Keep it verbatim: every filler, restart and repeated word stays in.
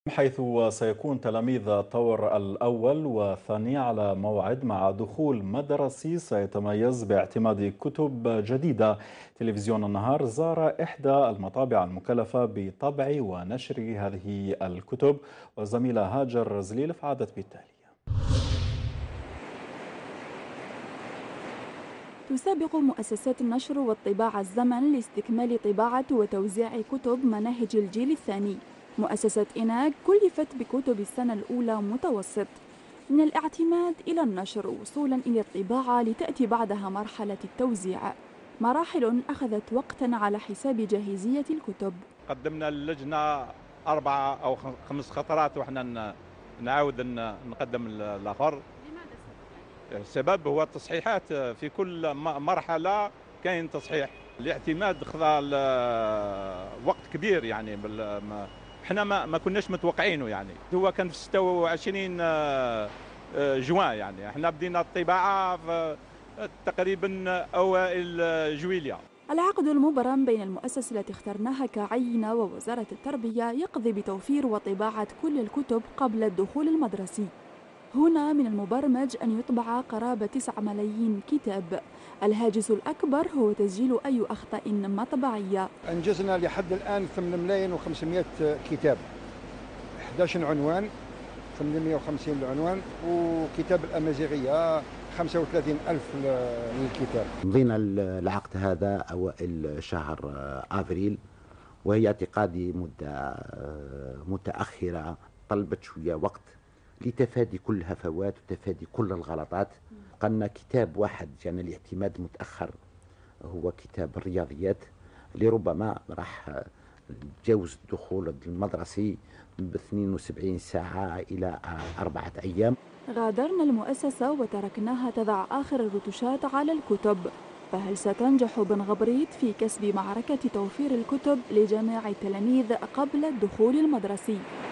حيث سيكون تلاميذ الطور الأول والثاني على موعد مع دخول مدرسي سيتميز باعتماد كتب جديدة. تلفزيون النهار زار إحدى المطابع المكلفة بطبع ونشر هذه الكتب، والزميلة هاجر زليل فعادت بالتالي. تسابق مؤسسات النشر والطباعة الزمن لاستكمال طباعة وتوزيع كتب مناهج الجيل الثاني. مؤسسة إناج كلفت بكتب السنة الأولى متوسط، من الاعتماد إلى النشر وصولا إلى الطباعة لتأتي بعدها مرحلة التوزيع، مراحل أخذت وقتا على حساب جاهزية الكتب. قدمنا اللجنة أربعة أو خمس خطرات وإحنا نعاود نقدم الآخر. السبب هو التصحيحات في كل مرحلة، كاين تصحيح. الاعتماد خذا وقت كبير، يعني احنا ما ما كناش متوقعينه. يعني هو كان في ستة وعشرين جوان، يعني احنا بدينا الطباعة في تقريبا أوائل جويلية. العقد المبرم بين المؤسسة التي اخترناها كعينة ووزارة التربية يقضي بتوفير وطباعة كل الكتب قبل الدخول المدرسي. هنا من المبرمج أن يطبع قرابة تسعة ملايين كتاب. الهاجس الأكبر هو تسجيل أي أخطاء مطبعية. أنجزنا لحد الآن ثمانية ملايين وخمسمائة كتاب، إحدى عشر عنوان، ثمانمائة وخمسين العنوان، وكتاب الأمازيغية خمسة وثلاثين ألف للكتاب. مضينا العقد هذا أوائل شهر أفريل، وهي اعتقادي مدة متأخرة، طلبت شوية وقت لتفادي كل الهفوات وتفادي كل الغلطات. قلنا كتاب واحد كان يعني الاعتماد متأخر، هو كتاب الرياضيات اللي ربما راح تجاوز الدخول المدرسي ب اثنين وسبعين ساعة إلى أربعة أيام. غادرنا المؤسسة وتركناها تضع آخر الرتوشات على الكتب، فهل ستنجح بن غبريت في كسب معركة توفير الكتب لجميع التلاميذ قبل الدخول المدرسي؟